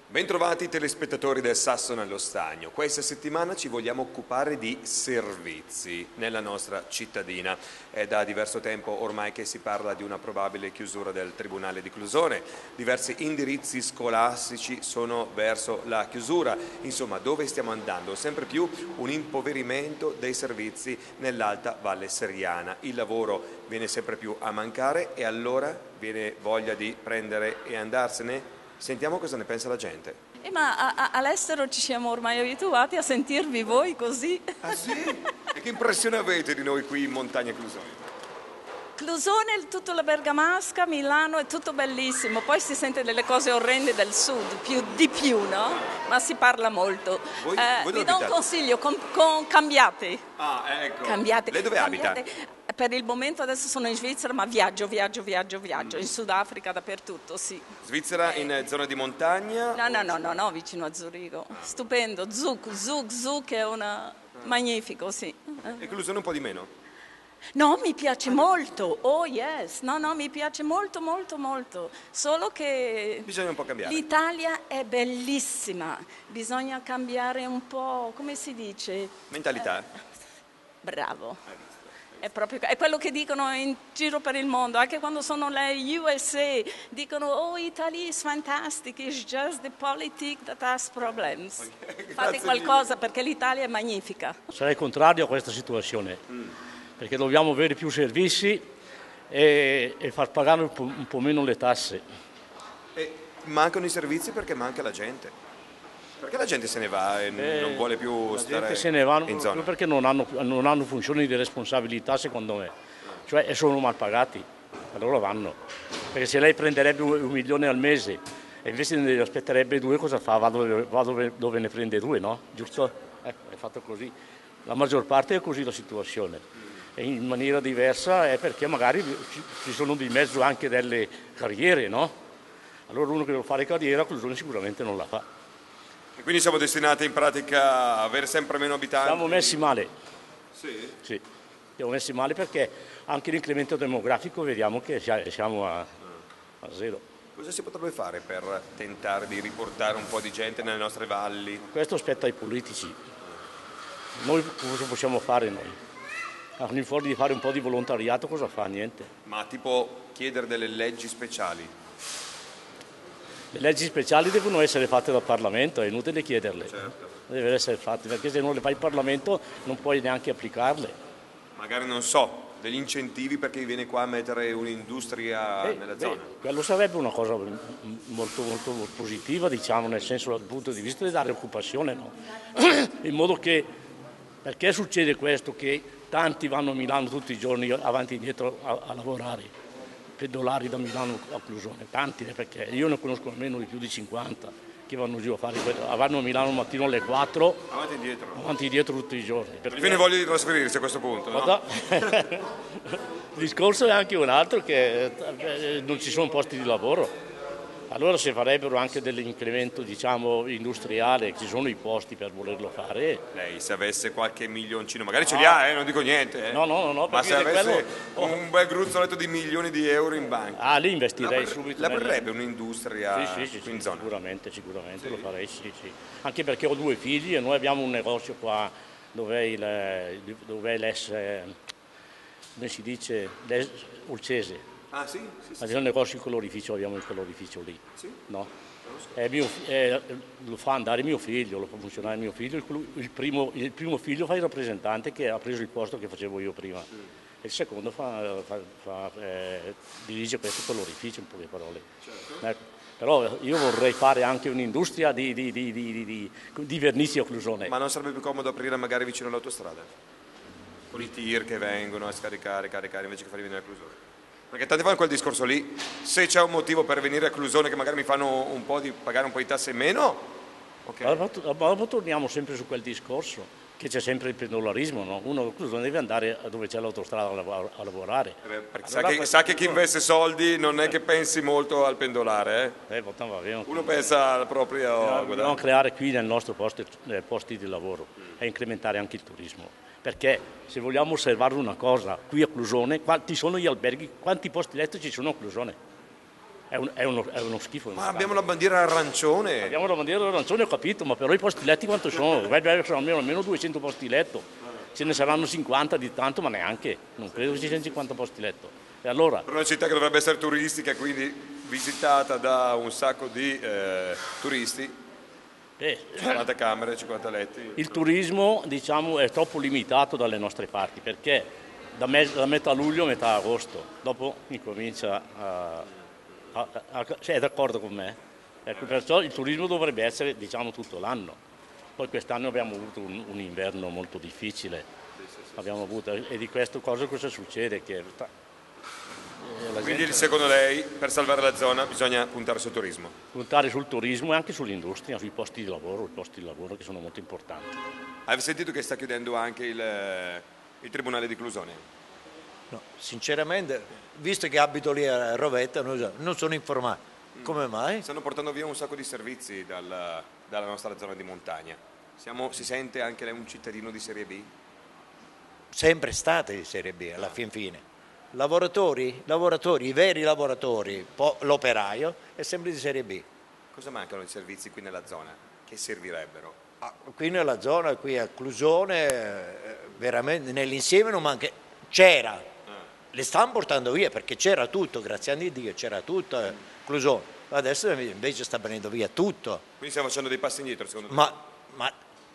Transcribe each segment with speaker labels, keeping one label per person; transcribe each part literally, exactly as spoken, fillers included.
Speaker 1: Bentrovati telespettatori del Sasso nello Stagno. Questa settimana ci vogliamo occupare di servizi nella nostra cittadina. È da diverso tempo ormai che si parla di una probabile chiusura del Tribunale di Clusone. Diversi indirizzi scolastici sono verso la chiusura. Insomma, dove stiamo andando? Sempre più un impoverimento dei servizi nell'Alta Valle Seriana. Il lavoro viene sempre più a mancare e allora viene voglia di prendere e andarsene? Sentiamo cosa ne pensa la gente.
Speaker 2: Eh, ma all'estero ci siamo ormai abituati a sentirvi voi così.
Speaker 1: Ah sì? E che impressione avete di noi qui in montagna Clusone?
Speaker 2: Clusone, tutta la Bergamasca, Milano, è tutto bellissimo. Poi si sente delle cose orrende del sud, più, di più, no? Ma si parla molto.
Speaker 1: Voi,
Speaker 2: eh,
Speaker 1: voi
Speaker 2: vi do un consiglio, con, con, cambiate.
Speaker 1: Ah, ecco.
Speaker 2: Cambiate.
Speaker 1: Lei dove
Speaker 2: cambiate.
Speaker 1: abita?
Speaker 2: Per il momento adesso sono in Svizzera, ma viaggio, viaggio, viaggio, viaggio. In Sudafrica, dappertutto, sì.
Speaker 1: Svizzera in eh, zona di montagna?
Speaker 2: No, no, no, no, no, vicino a Zurigo. Stupendo, Zug, Zug, Zug è una... magnifico, sì.
Speaker 1: E Clusone un po' di meno?
Speaker 2: No, mi piace molto, oh yes, no, no, mi piace molto, molto, molto. Solo che...
Speaker 1: Bisogna un po' cambiare.
Speaker 2: L'Italia è bellissima, bisogna cambiare un po', come si dice?
Speaker 1: Mentalità?
Speaker 2: Eh, bravo. È proprio è quello che dicono in giro per il mondo, anche quando sono le U S A, dicono oh Italy is fantastic, it's just the politics that has problems. Okay, fate qualcosa mille. Perché l'Italia è magnifica.
Speaker 3: Sarei contrario a questa situazione, mm. perché dobbiamo avere più servizi e, e far pagare un po', un po' meno le tasse.
Speaker 1: E mancano i servizi perché manca la gente. Perché la gente se ne va e eh, non vuole più
Speaker 3: la
Speaker 1: stare
Speaker 3: gente se ne va
Speaker 1: in zona?
Speaker 3: Perché non hanno, non hanno funzioni di responsabilità, secondo me, cioè sono mal pagati, allora vanno. Perché se lei prenderebbe un, un milione al mese e invece ne aspetterebbe due, cosa fa? Va dove, va dove, dove ne prende due, no? Giusto? Ecco, è fatto così. La maggior parte è così la situazione. E in maniera diversa è perché magari ci, ci sono di mezzo anche delle carriere, no? Allora uno che vuole fare carriera, Clusone sicuramente non la fa.
Speaker 1: E quindi siamo destinati in pratica a avere sempre meno abitanti?
Speaker 3: Siamo messi male.
Speaker 1: Sì?
Speaker 3: Sì, siamo messi male perché anche l'incremento demografico vediamo che siamo a, a zero.
Speaker 1: Cosa si potrebbe fare per tentare di riportare un po' di gente nelle nostre valli?
Speaker 3: Questo spetta ai politici. Noi cosa possiamo fare noi? Al di fuori di fare un po' di volontariato cosa fa? Niente.
Speaker 1: Ma tipo chiedere delle leggi speciali?
Speaker 3: Le leggi speciali devono essere fatte dal Parlamento, è inutile chiederle.
Speaker 1: Certo.
Speaker 3: Devono essere fatte, perché se non le fa il Parlamento non puoi neanche applicarle.
Speaker 1: Magari, non so, degli incentivi perché viene qua a mettere un'industria
Speaker 3: eh,
Speaker 1: nella
Speaker 3: beh,
Speaker 1: zona?
Speaker 3: Quello sarebbe una cosa molto, molto positiva, diciamo, nel senso dal punto di vista di dare occupazione, no? In modo che, perché succede questo? Che tanti vanno a Milano tutti i giorni avanti e indietro a, a lavorare. Pedolari da Milano a Clusone, tanti, perché io ne conosco almeno di più di cinquanta che vanno giù a fare quello, vanno a Milano al mattino alle quattro,
Speaker 1: avanti e indietro,
Speaker 3: avanti e indietro tutti i giorni.
Speaker 1: Perché... viene voglia di trasferirsi a questo punto, no?
Speaker 3: Il discorso è anche un altro, che non ci sono posti di lavoro. Allora se farebbero anche dell'incremento, diciamo, industriale, ci sono i posti per volerlo fare.
Speaker 1: Lei se avesse qualche milioncino, magari ce li ha, eh, non dico niente. Eh.
Speaker 3: No, no, no, no.
Speaker 1: Ma se avesse
Speaker 3: quello...
Speaker 1: un bel gruzzoletto di milioni di euro in banca.
Speaker 3: Ah, lì investirei
Speaker 1: la
Speaker 3: subito.
Speaker 1: L'aprirebbe nelle... un'industria
Speaker 3: sì, sì, sì,
Speaker 1: in
Speaker 3: sì,
Speaker 1: zona?
Speaker 3: Sicuramente, sicuramente
Speaker 1: sì.
Speaker 3: Lo farei, sì, sì. Anche perché ho due figli e noi abbiamo un negozio qua dove il, dove l'Es, come si dice, l'Es Olcese.
Speaker 1: Ah sì? Sì, sì.
Speaker 3: Abbiamo un negozio di colorificio, abbiamo il colorificio lì.
Speaker 1: Sì?
Speaker 3: No? È mio, è, lo fa andare mio figlio, lo fa funzionare mio figlio. Il, il, primo, il primo figlio fa il rappresentante che ha preso il posto che facevo io prima. Mm. E il secondo fa, fa, fa, eh, dirige questo colorificio, in poche parole.
Speaker 1: Certo.
Speaker 3: Ecco. Però io vorrei fare anche un'industria di, di, di, di, di, di, di vernici a Clusone.
Speaker 1: Ma non sarebbe più comodo aprire magari vicino all'autostrada? Con i tir che vengono a scaricare, caricare, invece che farli venire a Clusone? Perché tanti fanno quel discorso lì, se c'è un motivo per venire a Clusone che magari mi fanno un po' di pagare un po' di tasse in meno, ok.
Speaker 3: Allora, allora torniamo sempre su quel discorso, che c'è sempre il pendolarismo, no? Uno a Clusone deve andare dove c'è l'autostrada a lavorare.
Speaker 1: Eh beh, perché
Speaker 3: allora,
Speaker 1: sa, che, sa che chi investe soldi non è che pensi molto al pendolare, eh?
Speaker 3: Eh, va bene.
Speaker 1: Uno pensa al proprio guadagno.
Speaker 3: Dobbiamo creare qui nel nostro posto eh, posti di lavoro mm. e incrementare anche il turismo. Perché se vogliamo osservare una cosa, qui a Clusone, quanti sono gli alberghi, quanti posti letto ci sono a Clusone? è, un, è, uno, è uno schifo.
Speaker 1: Ma abbiamo la bandiera arancione.
Speaker 3: Abbiamo la bandiera arancione, ho capito, ma però i posti letti quanto sono? Dovrebbe essere almeno, almeno duecento posti letto. Ce ne saranno cinquanta di tanto, ma neanche. Non credo che ci siano cinquanta posti letto. E allora?
Speaker 1: Per una città che dovrebbe essere turistica, quindi visitata da un sacco di eh, turisti,
Speaker 3: Eh,
Speaker 1: cinquanta camere, cinquanta letti.
Speaker 3: il turismo, diciamo, è troppo limitato dalle nostre parti, perché da, me, da metà luglio a metà agosto, dopo incomincia a... a, a, a cioè, è d'accordo con me? Ecco, perciò il turismo dovrebbe essere, diciamo, tutto l'anno. Poi quest'anno abbiamo avuto un, un inverno molto difficile, abbiamo avuto, e di questo cosa, cosa succede? Che la
Speaker 1: Quindi
Speaker 3: gente...
Speaker 1: secondo lei per salvare la zona bisogna puntare sul turismo?
Speaker 3: Puntare sul turismo e anche sull'industria, sui posti di lavoro, i posti di lavoro che sono molto importanti.
Speaker 1: Hai sentito che sta chiudendo anche il, il Tribunale di Clusone?
Speaker 4: No, sinceramente, visto che abito lì a Rovetta, non sono informato. Come mai?
Speaker 1: Stanno portando via un sacco di servizi dal, dalla nostra zona di montagna. Siamo, si sente anche lei un cittadino di Serie B?
Speaker 4: Sempre state di Serie B alla fin fine. Lavoratori, lavoratori, i veri lavoratori, l'operaio è sempre di Serie B.
Speaker 1: Cosa mancano i servizi qui nella zona che servirebbero?
Speaker 4: Ah, qui nella zona, qui a Clusone, veramente nell'insieme non manca. C'era, ah. le stanno portando via perché c'era tutto, grazie a Dio c'era tutto, eh, Clusone. Adesso invece sta venendo via tutto.
Speaker 1: Quindi stiamo facendo dei passi indietro secondo
Speaker 4: ma,
Speaker 1: te?
Speaker 4: Ma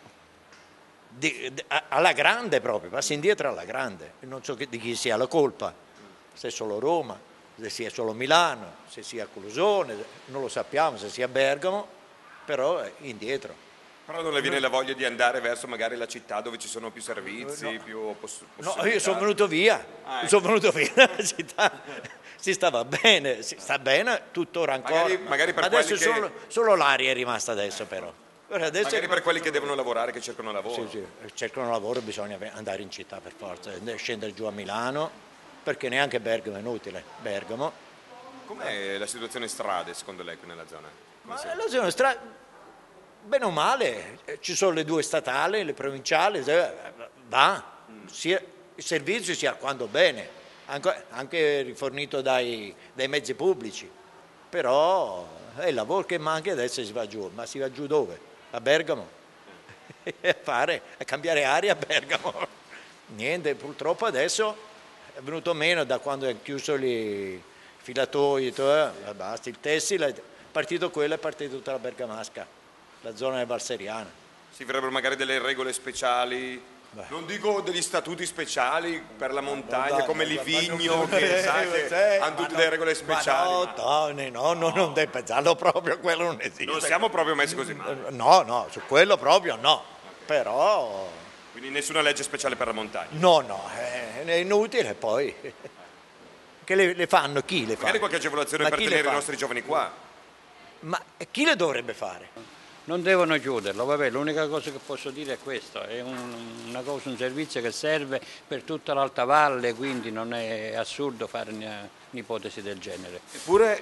Speaker 4: di, di, alla grande proprio, passi indietro alla grande. Non so che, di chi sia la colpa. Se è solo Roma, se sia solo Milano, se sia Clusone, non lo sappiamo, se sia Bergamo, però è indietro.
Speaker 1: Però non le viene la voglia di andare verso magari la città dove ci sono più servizi,
Speaker 4: no.
Speaker 1: più poss-
Speaker 4: No, io sono venuto via, ah, ecco. sono venuto via, la città si stava bene, si sta bene tuttora ancora,
Speaker 1: magari, magari per
Speaker 4: adesso
Speaker 1: che...
Speaker 4: solo, solo l'aria è rimasta adesso però. Adesso
Speaker 1: magari per quelli che devono lavorare, che cercano lavoro.
Speaker 4: Sì, sì, cercano lavoro bisogna andare in città per forza, scendere giù a Milano, perché neanche Bergamo è inutile, Bergamo.
Speaker 1: Com'è la situazione strade secondo lei qui nella zona?
Speaker 4: Ma la zona strada, bene o male, ci sono le due statali, le provinciali, va, sia, il servizio sia quando bene, anche, anche rifornito dai, dai mezzi pubblici, però è il lavoro che manca adesso si va giù, ma si va giù dove? A Bergamo? A fare, a cambiare aria a Bergamo? Niente, purtroppo adesso è venuto meno da quando è chiuso i filatoi, eh, basta, il tessile, è partito quello, è partita tutta la bergamasca, la zona valseriana.
Speaker 1: Si vorrebbero magari delle regole speciali, beh, non dico degli statuti speciali per la montagna, dai, come Livigno, che sa che hanno tutte delle regole speciali.
Speaker 4: Ma no, ma... no, no, no, non devi pensarlo proprio, quello non esiste.
Speaker 1: Non siamo proprio messi così male.
Speaker 4: No, no, su quello proprio no, okay. Però...
Speaker 1: Quindi nessuna legge speciale per la montagna?
Speaker 4: No, no, è inutile poi. Che le, le fanno? Chi le fa?
Speaker 1: Magari qualche agevolazione per tenere i nostri giovani qua.
Speaker 4: Ma chi le dovrebbe fare?
Speaker 5: Non devono chiuderlo, vabbè, l'unica cosa che posso dire è questo, è un, una cosa, un servizio che serve per tutta l'Alta Valle, quindi non è assurdo fare un'ipotesi del genere.
Speaker 1: Eppure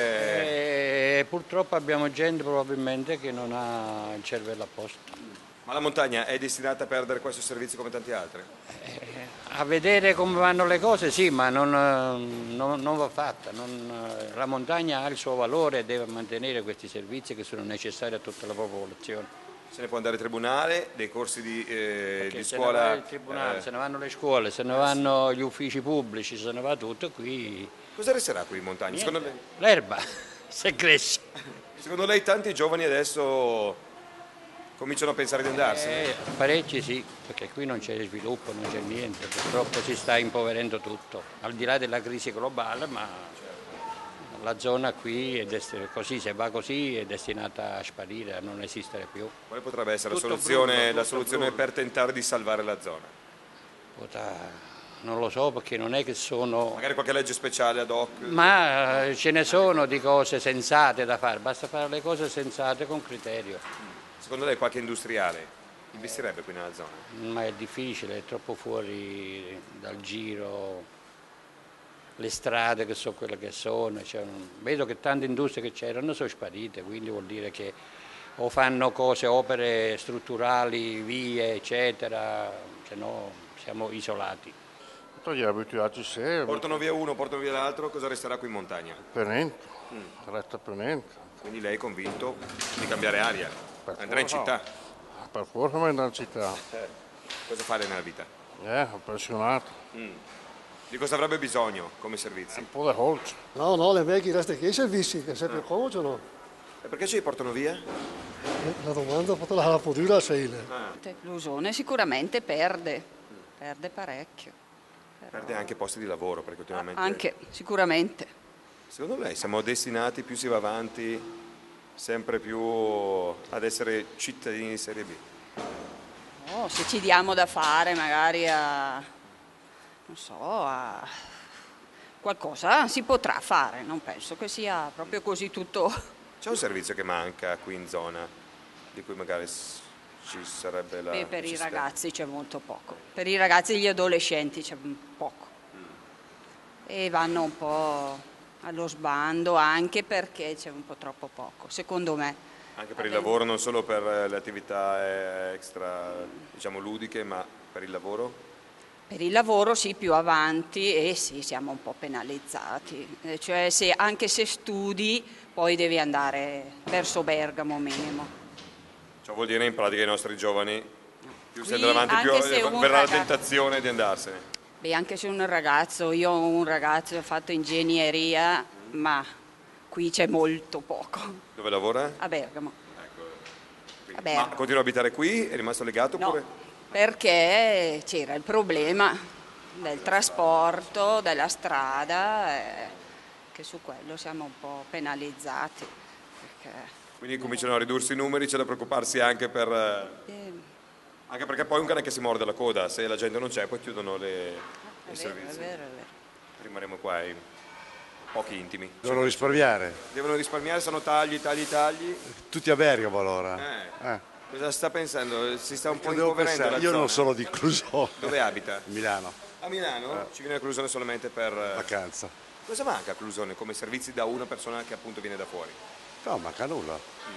Speaker 1: eh...
Speaker 5: E, purtroppo abbiamo gente probabilmente che non ha il cervello a posto.
Speaker 1: Ma la montagna è destinata a perdere questo servizio come tanti altri?
Speaker 5: Eh, a vedere come vanno le cose sì, ma non, non, non va fatta. Non, la montagna ha il suo valore e deve mantenere questi servizi che sono necessari a tutta la popolazione.
Speaker 1: Se ne può andare al tribunale, dei corsi di, eh, di
Speaker 5: se
Speaker 1: scuola...
Speaker 5: Se ne va il tribunale, eh... se ne vanno le scuole, se ne vanno gli uffici pubblici, se ne va tutto qui.
Speaker 1: Cosa resterà qui in montagna? Secondo lei...
Speaker 5: L'erba, se cresce.
Speaker 1: Secondo lei tanti giovani adesso... cominciano a pensare di andarsene?
Speaker 5: Eh, parecchi sì, perché qui non c'è sviluppo, non c'è niente, purtroppo si sta impoverendo tutto, al di là della crisi globale, ma la zona qui è dest- così, se va così è destinata a sparire, a non esistere più.
Speaker 1: Quale potrebbe essere
Speaker 5: tutto
Speaker 1: la soluzione,
Speaker 5: brullo,
Speaker 1: la soluzione
Speaker 5: brullo.
Speaker 1: per tentare di salvare la zona?
Speaker 5: Potrà, non lo so perché non è che sono...
Speaker 1: Magari qualche legge speciale ad hoc?
Speaker 5: Ma eh, ce ne sono di cose sensate da fare, basta fare le cose sensate con criterio.
Speaker 1: Secondo lei qualche industriale investirebbe qui nella zona?
Speaker 5: Ma è difficile, è troppo fuori dal giro, le strade che sono quelle che sono, cioè, vedo che tante industrie che c'erano sono sparite, quindi vuol dire che o fanno cose, opere strutturali, vie, eccetera, se no siamo isolati.
Speaker 6: Gli abituati se...
Speaker 1: Portano via uno, portano via l'altro, cosa resterà qui in montagna?
Speaker 6: Per niente. Mm. Resta per niente.
Speaker 1: Quindi lei è convinto di cambiare aria,
Speaker 6: Per
Speaker 1: andare in
Speaker 6: forza.
Speaker 1: città.
Speaker 6: Per forza mi andare in città.
Speaker 1: Eh, cosa fare nella vita?
Speaker 6: Eh, appassionato.
Speaker 1: Mm. Di cosa avrebbe bisogno come servizi?
Speaker 6: Un po' di holz.
Speaker 7: No, no, le vecchie resta che i servizi, che è sempre comodo, no?
Speaker 1: E perché ci portano via?
Speaker 7: Eh, La domanda poteva la potuta a sele.
Speaker 8: L'usone sicuramente perde, perde parecchio.
Speaker 1: Perde anche posti di lavoro perché ultimamente...
Speaker 8: Anche, sicuramente.
Speaker 1: Secondo lei siamo destinati, più si va avanti, sempre più ad essere cittadini di serie B?
Speaker 8: Oh, se ci diamo da fare magari a, non so, a qualcosa si potrà fare, non penso che sia proprio così tutto.
Speaker 1: C'è un servizio che manca qui in zona, di cui magari s- ci sarebbe la
Speaker 8: Beh, per i
Speaker 1: necessità?
Speaker 8: ragazzi c'è molto poco, per i ragazzi e gli adolescenti c'è poco e vanno un po' allo sbando anche perché c'è un po' troppo poco, secondo me.
Speaker 1: Anche per il lavoro, non solo per eh, le attività eh, extra, diciamo, ludiche, ma per il lavoro?
Speaker 8: Per il lavoro sì, più avanti e sì, siamo un po' penalizzati, Eh, cioè se, anche se studi poi devi andare verso Bergamo minimo.
Speaker 1: Ciò vuol dire in pratica i nostri giovani, più si
Speaker 8: Qui,
Speaker 1: andrà avanti più
Speaker 8: anche se
Speaker 1: eh,
Speaker 8: un
Speaker 1: verrà la
Speaker 8: ragazzo-
Speaker 1: tentazione di andarsene.
Speaker 8: Beh, anche se un ragazzo, io ho un ragazzo che ha fatto ingegneria, ma qui c'è molto poco,
Speaker 1: Dove lavora?
Speaker 8: a Bergamo.
Speaker 1: Qui.
Speaker 8: A
Speaker 1: Ma
Speaker 8: Bergamo.
Speaker 1: continua a abitare qui? È rimasto legato
Speaker 8: No,
Speaker 1: oppure?
Speaker 8: perché c'era il problema del trasporto, della strada, eh, che su quello siamo un po' penalizzati. Perché,
Speaker 1: Quindi cominciano a ridursi i numeri, c'è da preoccuparsi anche per... eh,
Speaker 8: eh,
Speaker 1: Anche perché poi un cane che si morde la coda, se la gente non c'è poi chiudono le,
Speaker 8: è
Speaker 1: i
Speaker 8: vero, è
Speaker 1: servizi.
Speaker 8: vero, è vero.
Speaker 1: Rimarremo qua in pochi intimi.
Speaker 9: Devono risparmiare.
Speaker 1: Devono risparmiare, sono tagli, tagli, tagli.
Speaker 9: Tutti a Bergamo allora.
Speaker 1: Eh,
Speaker 9: Eh.
Speaker 1: Cosa sta pensando? Si sta un po'
Speaker 9: Devo
Speaker 1: impoverendo
Speaker 9: pensare,
Speaker 1: la
Speaker 9: io
Speaker 1: zona?
Speaker 9: non sono di Clusone.
Speaker 1: Dove abita?
Speaker 9: Milano,
Speaker 1: A Milano? Ci viene a Clusone solamente per...
Speaker 9: vacanza.
Speaker 1: Cosa manca a Clusone come servizi da una persona che appunto viene da fuori?
Speaker 9: No, manca nulla.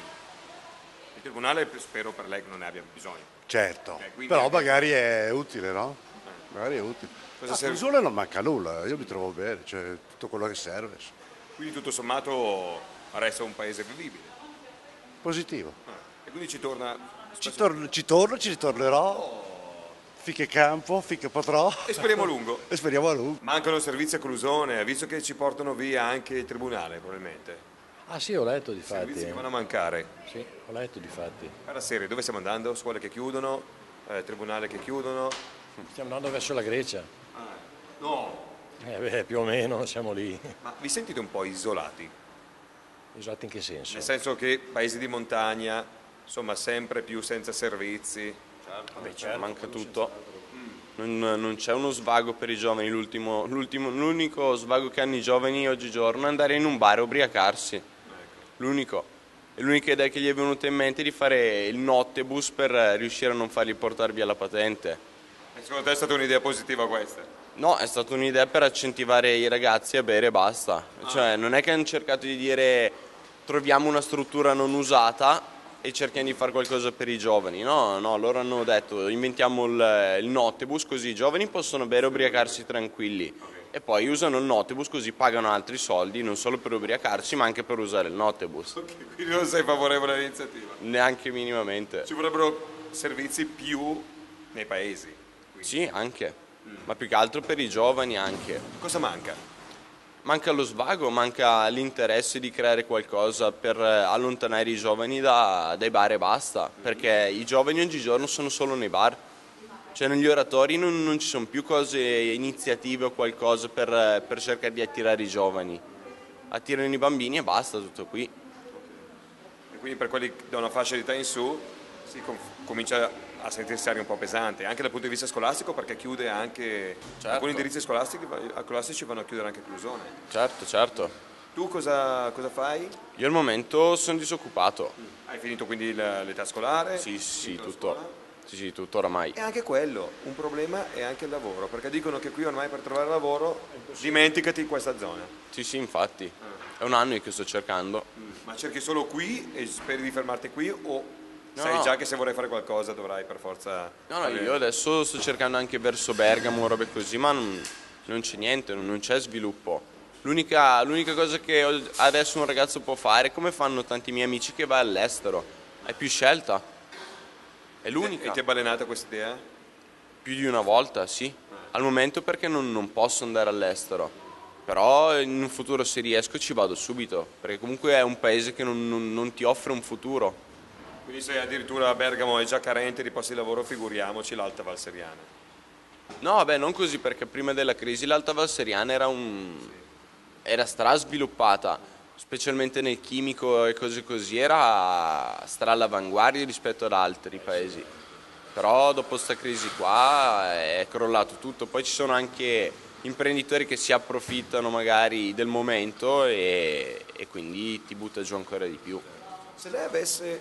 Speaker 1: Il tribunale spero per lei che non ne abbia bisogno.
Speaker 9: Certo.
Speaker 1: Ok, quindi
Speaker 9: Però
Speaker 1: anche-
Speaker 9: magari è utile, no? Magari è utile.
Speaker 1: Cosa
Speaker 9: A
Speaker 1: serve?
Speaker 9: Clusone non manca nulla, io mi trovo bene, cioè tutto quello che serve.
Speaker 1: Quindi tutto sommato resta un paese vivibile.
Speaker 9: Positivo.
Speaker 1: Ah, E quindi ci torna...
Speaker 9: Ci,
Speaker 1: spesso-
Speaker 9: tor- ci torno, ci ritornerò. Finché campo, finché potrò.
Speaker 1: E speriamo a lungo.
Speaker 9: E speriamo a lungo.
Speaker 1: Mancano servizi a Clusone, visto che ci portano via anche il tribunale probabilmente.
Speaker 10: Ah sì, ho letto di
Speaker 1: Servizi
Speaker 10: fatti.
Speaker 1: che vanno a mancare.
Speaker 10: Sì, ho letto di fatti.
Speaker 1: Per la serie, dove stiamo andando? Scuole che chiudono, eh, tribunale che chiudono.
Speaker 10: Stiamo andando verso la Grecia.
Speaker 1: No!
Speaker 10: Eh beh, più o meno siamo lì.
Speaker 1: Ma vi sentite un po' isolati?
Speaker 10: Esatto, in che senso?
Speaker 1: Nel senso che paesi di montagna, insomma, sempre più senza servizi.
Speaker 11: Beh, certo, manca tutto. Non, non c'è uno svago per i giovani. L'ultimo- l'ultimo- l'unico svago che hanno i giovani oggigiorno è andare in un bar e ubriacarsi. L'unico. E l'unica idea che gli è venuta in mente è di fare il nottebus per eh, riuscire a non fargli portare via la patente.
Speaker 1: E secondo te è stata un'idea positiva questa?
Speaker 11: No, è stata un'idea per incentivare i ragazzi a bere e basta. Cioè, non è che hanno cercato di dire troviamo una struttura non usata e cerchiamo di fare qualcosa per i giovani. No, no, loro hanno detto inventiamo il, il nottebus così i giovani possono bere e ubriacarsi tranquilli. E poi usano il nottebus così pagano altri soldi, non solo per ubriacarsi ma anche per usare il nottebus.
Speaker 1: Ok, quindi non sei favorevole all'iniziativa?
Speaker 11: Neanche minimamente.
Speaker 1: Ci vorrebbero servizi più nei paesi.
Speaker 11: Sì, anche. Ma più che altro per i giovani anche.
Speaker 1: Cosa manca?
Speaker 11: Manca lo svago, manca l'interesse di creare qualcosa per eh, allontanare i giovani da- dai bar e basta, perché i giovani oggigiorno sono solo nei bar, cioè negli oratori non, non ci sono più cose, iniziative o qualcosa per, eh, per cercare di attirare i giovani, attirano i bambini e basta, tutto qui.
Speaker 1: E quindi per quelli da una fascia di età in su si com- comincia a sentirsi anche un po' pesante, anche dal punto di vista scolastico perché chiude anche...
Speaker 11: Certo.
Speaker 1: Alcuni indirizzi scolastici, scolastici vanno a chiudere anche Clusone.
Speaker 11: Certo, certo.
Speaker 1: Tu cosa, cosa fai?
Speaker 11: Io al momento sono disoccupato.
Speaker 1: Hai finito quindi la- l'età scolare?
Speaker 11: Sì, sì,
Speaker 1: Finito la
Speaker 11: tutto.
Speaker 1: scuola?
Speaker 11: Sì, sì, tutto oramai.
Speaker 1: E anche quello, un problema è anche il lavoro, perché dicono che qui ormai per trovare lavoro dimenticati in questa zona.
Speaker 11: Sì, sì, infatti. È un anno che sto cercando.
Speaker 1: Ma cerchi solo qui e speri di fermarti qui o
Speaker 11: No,
Speaker 1: sai
Speaker 11: no.
Speaker 1: già che se vorrai fare qualcosa dovrai per forza...
Speaker 11: No, no,
Speaker 1: avere-
Speaker 11: io adesso sto cercando anche verso Bergamo, robe così, ma non, non c'è niente, non, non c'è sviluppo. L'unica, l'unica cosa che adesso un ragazzo può fare, come fanno tanti miei amici, che va all'estero, hai più scelta, è l'unica.
Speaker 1: E ti è balenata questa idea?
Speaker 11: Più di una volta, sì. Al momento perché non, non posso andare all'estero, però in un futuro se riesco ci vado subito, perché comunque è un paese che non, non, non ti offre un futuro.
Speaker 1: Quindi se addirittura Bergamo è già carente di posti di lavoro, figuriamoci l'Alta Val Seriana.
Speaker 11: No, vabbè, non così, perché prima della crisi l'Alta Val Seriana era un... era strasviluppata, specialmente nel chimico e cose così, era stra all'avanguardia rispetto ad altri paesi. Però dopo questa crisi qua è crollato tutto, poi ci sono anche imprenditori che si approfittano magari del momento e, e quindi ti butta giù ancora di più.
Speaker 1: Se lei avesse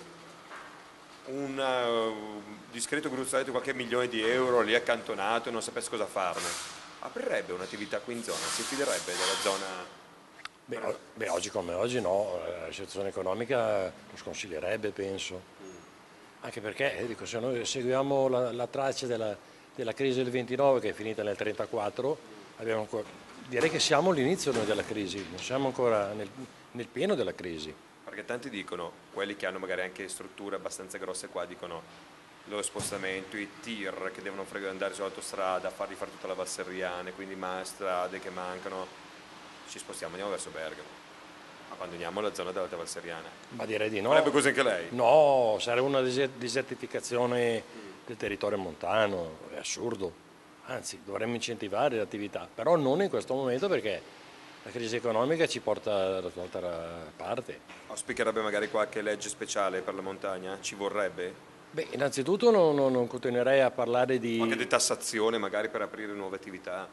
Speaker 1: un uh, discreto gruzzoletto di qualche milione di euro lì accantonato e non sapesse cosa farne, aprirebbe un'attività qui in zona? Si fiderebbe della zona?
Speaker 10: Beh, beh, oggi come oggi no, la situazione economica lo sconsiglierebbe, penso. Anche perché, eh, dico, se noi seguiamo la, la traccia della, della crisi del ventinove, che è finita nel trentaquattro, abbiamo ancora, direi che siamo all'inizio noi della crisi, non siamo ancora nel, nel pieno della crisi.
Speaker 1: Perché tanti dicono, quelli che hanno magari anche strutture abbastanza grosse qua, dicono lo spostamento, i tir che devono andare sull'autostrada, farli fare tutta la Val Seriana, quindi ma strade che mancano, ci spostiamo, andiamo verso Bergamo. Abbandoniamo la zona dell'Alta Val Seriana.
Speaker 10: Ma direi di no.
Speaker 1: Farebbe così anche lei?
Speaker 10: No, sarebbe una desertificazione del territorio montano, è assurdo. Anzi, dovremmo incentivare l'attività, però non in questo momento perché la crisi economica ci porta dall'altra parte.
Speaker 1: Auspicherebbe magari qualche legge speciale per la montagna? Ci vorrebbe?
Speaker 10: Beh, innanzitutto non, non, non continuerei a parlare di...
Speaker 1: Qualche detassazione magari per aprire nuove attività?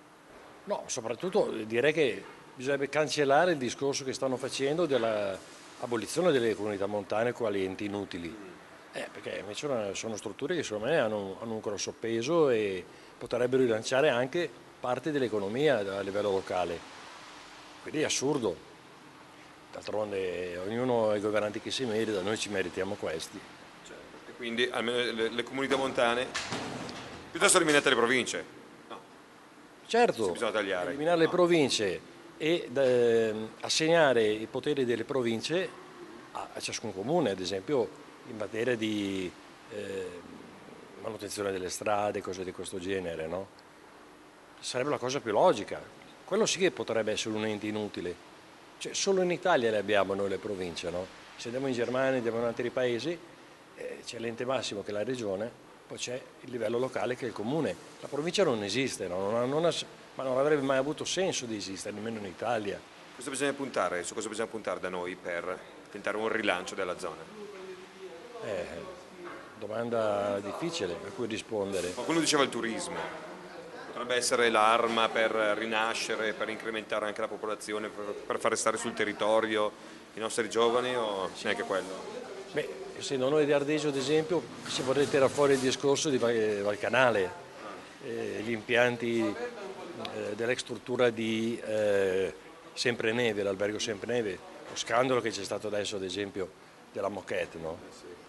Speaker 10: No, soprattutto direi che bisognerebbe cancellare il discorso che stanno facendo dell'abolizione delle comunità montane quali enti inutili, eh, perché invece sono strutture che secondo me hanno, hanno un grosso peso e potrebbero rilanciare anche parte dell'economia a livello locale, quindi è assurdo. D'altronde ognuno ha i governanti che si merita, noi ci meritiamo questi.
Speaker 1: Certo. E quindi almeno le, le comunità montane, piuttosto eliminate le province? No.
Speaker 10: Certo,
Speaker 1: bisogna tagliare.
Speaker 10: Eliminare
Speaker 1: no.
Speaker 10: le province e eh, assegnare i poteri delle province a, a ciascun comune, ad esempio in materia di eh, manutenzione delle strade, cose di questo genere, no? Sarebbe la cosa più logica. Quello sì che potrebbe essere un ente inutile. Cioè, solo in Italia le abbiamo noi le province, no? Se andiamo in Germania, andiamo in altri paesi, eh, c'è l'ente massimo che è la regione, poi c'è il livello locale che è il comune. La provincia non esiste, no? non ha, non ha, ma non avrebbe mai avuto senso di esistere, nemmeno in Italia.
Speaker 1: Cosa bisogna puntare, su cosa bisogna puntare da noi per tentare un rilancio della zona?
Speaker 10: Eh, domanda difficile a cui rispondere.
Speaker 1: Qualcuno diceva il turismo. Potrebbe essere l'arma per rinascere, per incrementare anche la popolazione, per, per far restare sul territorio i nostri giovani o neanche quello?
Speaker 10: Beh, essendo noi di Ardesio ad esempio, si vorrebbe tirare fuori il discorso di Valcanale, eh, gli impianti eh, dell'ex struttura di eh, Sempre Neve, l'albergo Sempre Neve, lo scandalo che c'è stato adesso ad esempio della moquette, no?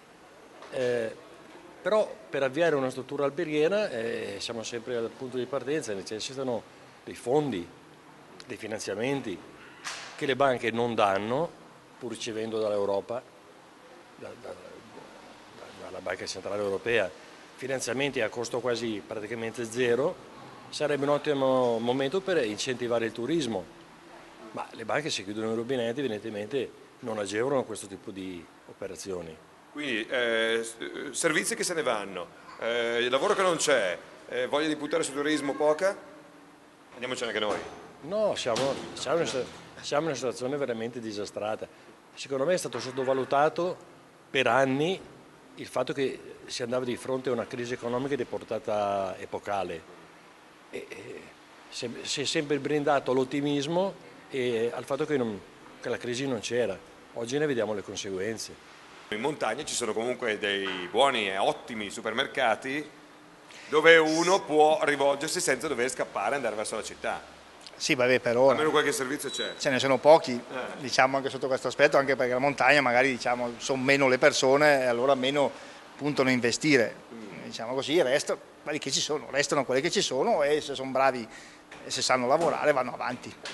Speaker 10: Eh, però per avviare una struttura alberghiera eh, siamo sempre al punto di partenza, necessitano dei fondi, dei finanziamenti che le banche non danno, pur ricevendo dall'Europa, da, da, dalla Banca Centrale Europea, finanziamenti a costo quasi praticamente zero. Sarebbe un ottimo momento per incentivare il turismo, ma le banche se chiudono i rubinetti evidentemente non agevolano questo tipo di operazioni.
Speaker 1: Quindi eh, servizi che se ne vanno, eh, lavoro che non c'è, eh, voglia di puntare sul turismo poca, andiamocene anche noi.
Speaker 10: No, siamo, siamo, in una, siamo in una situazione veramente disastrata. Secondo me è stato sottovalutato per anni il fatto che si andava di fronte a una crisi economica di portata epocale. E, e, si è sempre brindato all'ottimismo e al fatto che, non, che la crisi non c'era. Oggi ne vediamo le conseguenze.
Speaker 1: In montagna ci sono comunque dei buoni e ottimi supermercati dove uno può rivolgersi senza dover scappare e andare verso la città.
Speaker 12: Sì, vabbè, però
Speaker 1: almeno qualche servizio c'è.
Speaker 12: Ce ne sono pochi,
Speaker 1: eh.
Speaker 12: diciamo anche sotto questo aspetto, anche perché la montagna magari diciamo, sono meno le persone e allora meno puntano a investire. Mm. Diciamo così, restano quelli che ci sono, restano quelli che ci sono e se sono bravi e se sanno lavorare vanno avanti.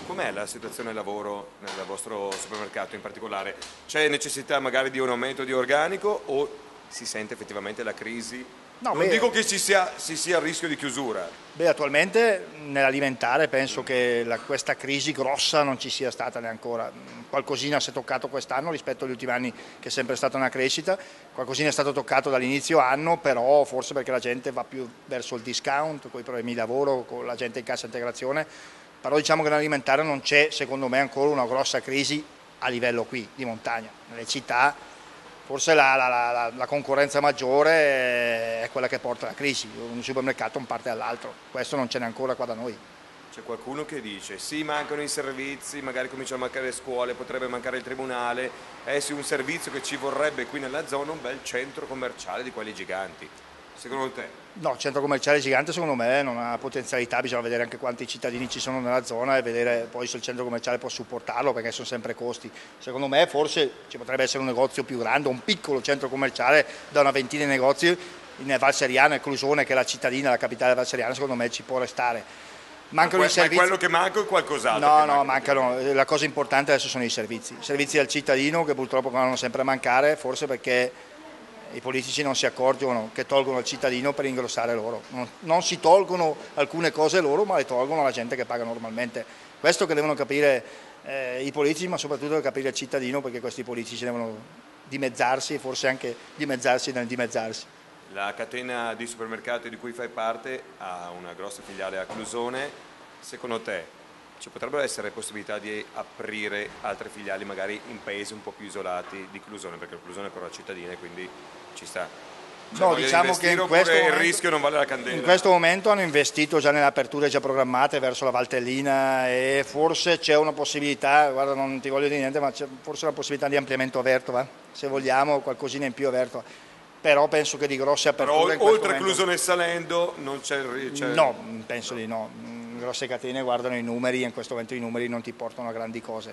Speaker 1: Com'è la situazione lavoro nel vostro supermercato in particolare? C'è necessità magari di un aumento di organico o si sente effettivamente la crisi?
Speaker 12: No,
Speaker 1: non
Speaker 12: beh,
Speaker 1: dico che ci sia, ci sia il rischio di chiusura.
Speaker 12: Beh, attualmente nell'alimentare penso che la, questa crisi grossa non ci sia stata neanche ancora. Qualcosina si è toccato quest'anno rispetto agli ultimi anni, che è sempre stata una crescita, qualcosina è stato toccato dall'inizio anno, però forse perché la gente va più verso il discount, con i problemi di lavoro, con la gente in cassa integrazione, però diciamo che nell'alimentare non c'è secondo me ancora una grossa crisi a livello qui di montagna. Nelle città forse la, la, la, la concorrenza maggiore è quella che porta alla crisi, un supermercato un parte dall'altro, questo non ce n'è ancora qua da noi.
Speaker 1: C'è qualcuno che dice sì, mancano i servizi, magari cominciano a mancare le scuole, potrebbe mancare il tribunale, è sì un servizio che ci vorrebbe qui nella zona, un bel centro commerciale di quelli giganti. Secondo te?
Speaker 12: No, il centro commerciale gigante secondo me non ha potenzialità, bisogna vedere anche quanti cittadini ci sono nella zona e vedere poi se il centro commerciale può supportarlo, perché sono sempre costi. Secondo me forse ci potrebbe essere un negozio più grande, un piccolo centro commerciale da una ventina di negozi in Val Seriana e Clusone, che è la cittadina, la capitale Val Seriana, secondo me ci può restare. Mancano
Speaker 1: ma,
Speaker 12: i servizi.
Speaker 1: Ma quello che manca è qualcos'altro?
Speaker 12: No, no, mancano. La cosa importante adesso sono i servizi. I servizi al cittadino che purtroppo vanno sempre a mancare, forse perché i politici non si accorgono che tolgono al cittadino per ingrossare loro. Non, non si tolgono alcune cose loro, ma le tolgono alla gente che paga normalmente. Questo che devono capire eh, i politici, ma soprattutto deve capire il cittadino, perché questi politici devono dimezzarsi e forse anche dimezzarsi nel dimezzarsi.
Speaker 1: La catena di supermercati di cui fai parte ha una grossa filiale a Clusone. Secondo te ci potrebbero essere possibilità di aprire altre filiali magari in paesi un po' più isolati di Clusone, perché Clusone è però cittadina e quindi ci sta? Cioè,
Speaker 12: no, diciamo che in questo,
Speaker 1: il
Speaker 12: momento,
Speaker 1: rischio non vale la candela.
Speaker 12: In questo momento hanno investito già nelle aperture già programmate verso la Valtellina e forse c'è una possibilità, guarda non ti voglio dire niente, ma c'è forse una possibilità di ampliamento a Vertova, se vogliamo qualcosina in più a Vertova. Però penso che di grosse aperture...
Speaker 1: Però oltre Clusone e Salendo non c'è il...
Speaker 12: No, penso di no. Grosse catene guardano i numeri e in questo momento i numeri non ti portano a grandi cose.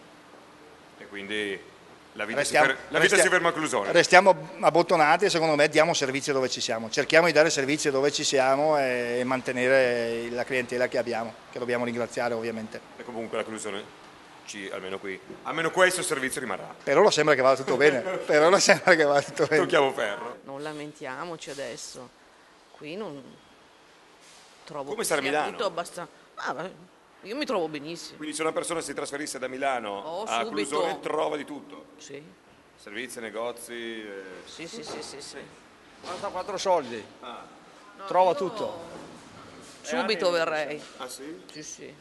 Speaker 1: E quindi la vita,
Speaker 12: restiamo,
Speaker 1: si, fer- la vita
Speaker 12: restiamo,
Speaker 1: si ferma a Clusone.
Speaker 12: Restiamo abbottonati e secondo me diamo servizio dove ci siamo. Cerchiamo di dare servizio dove ci siamo e, e mantenere la clientela che abbiamo, che dobbiamo ringraziare ovviamente.
Speaker 1: E comunque la Clusone, ci, almeno qui, almeno questo servizio rimarrà.
Speaker 12: Per ora sembra che vada tutto bene, per ora sembra che vada tutto bene.
Speaker 1: Tocchiamo ferro.
Speaker 13: Non lamentiamoci adesso, qui non trovo
Speaker 1: Come
Speaker 13: che
Speaker 1: sta a
Speaker 13: sia
Speaker 1: Milano?
Speaker 13: tutto abbastanza... Ah, io mi trovo benissimo.
Speaker 1: Quindi se una persona si trasferisse da Milano
Speaker 13: Oh,
Speaker 1: a
Speaker 13: subito.
Speaker 1: Clusone trova di tutto?
Speaker 13: Sì.
Speaker 1: Servizi, negozi? Eh...
Speaker 13: Sì, sì, sì, sì, sì.
Speaker 14: Basta quattro soldi,
Speaker 1: ah.
Speaker 13: No,
Speaker 14: trova
Speaker 13: io
Speaker 14: tutto.
Speaker 13: Subito verrei.
Speaker 1: Ah sì?
Speaker 13: Sì, sì.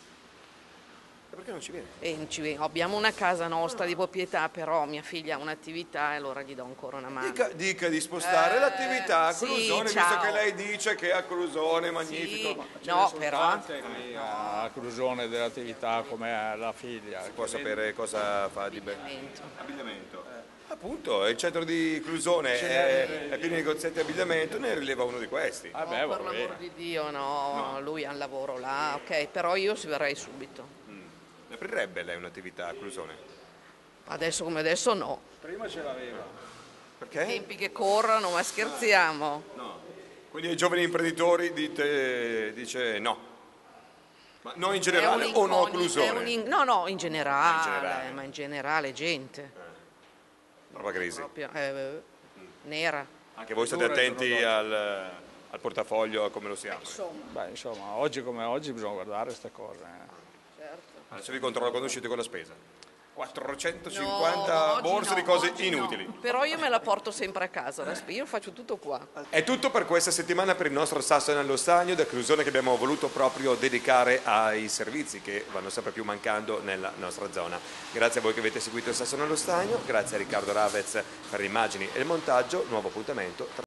Speaker 1: E perché non ci viene?
Speaker 13: E non ci viene. Abbiamo una casa nostra di proprietà, però mia figlia ha un'attività e allora gli do ancora una mano.
Speaker 1: Dica, dica di spostare
Speaker 13: Eh,
Speaker 1: l'attività a
Speaker 13: sì,
Speaker 1: Clusone, visto
Speaker 13: ciao.
Speaker 1: che lei dice che a Clusone è magnifico.
Speaker 13: Sì,
Speaker 1: Ma
Speaker 14: Ce
Speaker 13: no,
Speaker 14: ne sono
Speaker 13: però...
Speaker 14: tante qui a Clusone dell'attività come la figlia.
Speaker 1: Si può sapere cosa fa di bello?
Speaker 13: Abbigliamento.
Speaker 1: Abbigliamento. Eh. Appunto, il centro di Clusone è, è pieno di negozi di abbigliamento, ne rileva uno di questi.
Speaker 13: No, per l'amor di Dio, no, lui ha un lavoro là, ok, però io si verrei subito.
Speaker 1: Ne aprirebbe lei un'attività a Clusone?
Speaker 13: Adesso come adesso no.
Speaker 14: Prima ce l'aveva.
Speaker 1: Perché?
Speaker 13: I tempi che corrono, ma scherziamo.
Speaker 1: No. Quindi ai giovani imprenditori dite, dice no. Ma no in generale o no a Clusone?
Speaker 13: In, no, no, in generale,
Speaker 1: in generale,
Speaker 13: ma in generale gente.
Speaker 1: Prova crisi.
Speaker 13: Proprio, eh, nera.
Speaker 1: Anche voi state attenti al, al portafoglio, a come lo si apre?
Speaker 14: Beh, insomma, oggi come oggi bisogna guardare queste cose. Eh.
Speaker 1: Adesso vi controllo quando uscite con la spesa. quattrocentocinquanta
Speaker 13: No, oggi
Speaker 1: borse
Speaker 13: no,
Speaker 1: di cose
Speaker 13: oggi
Speaker 1: inutili.
Speaker 13: No. Però io me la porto sempre a casa, la spesa, io faccio tutto qua.
Speaker 1: È tutto per questa settimana per il nostro Sasso nello Stagno, da Clusone, che abbiamo voluto proprio dedicare ai servizi che vanno sempre più mancando nella nostra zona. Grazie a voi che avete seguito il Sasso nello Stagno, grazie a Riccardo Ravez per le immagini e il montaggio, nuovo appuntamento.